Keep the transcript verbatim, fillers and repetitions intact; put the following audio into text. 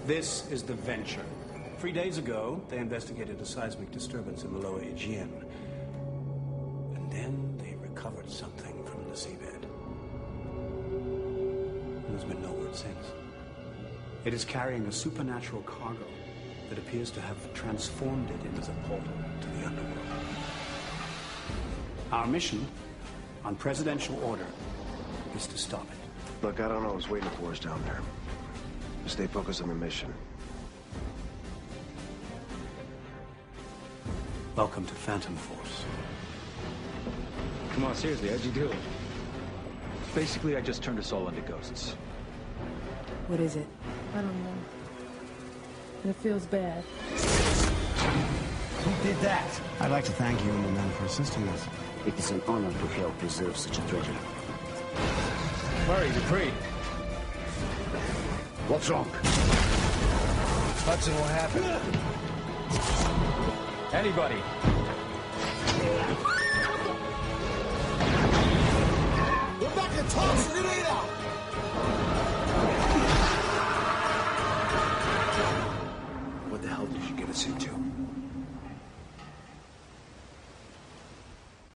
This is the Venture. Three days ago, they investigated a seismic disturbance in the lower Aegean. And then they recovered something from the seabed. And there's been no word since. It is carrying a supernatural cargo that appears to have transformed it into a portal to the underworld. Our mission, on presidential order, is to stop it. Look, I don't know what's waiting for us down there. Stay focused on the mission. Welcome to Phantom Force. Come on, seriously, how'd you do it? Basically, I just turned us all into ghosts. What is it? I don't know. And it feels bad. Who did that? I'd like to thank you and the men for assisting us. It is an honor to help preserve such a treasure. Murray, Dupree. What's wrong? Hudson, what happened? Anybody? We're back to toss the grenade out!